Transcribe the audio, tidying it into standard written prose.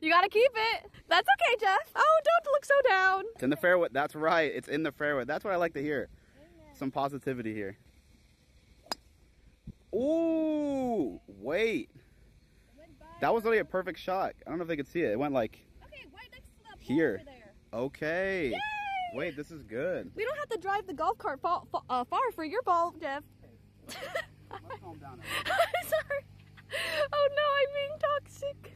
You gotta keep it. That's okay, Jeff. Oh, don't look so down. It's in the fairway. That's right. It's in the fairway. That's what I like to hear. Amen. Some positivity here. Ooh, wait. That was really a perfect shot. I don't know if they could see it. It went like right next to that here. Over there. Okay. Yay! Wait, this is good. We don't have to drive the golf cart far for your ball, Jeff. Let's calm down. I'm sorry. Oh no, I'm being toxic.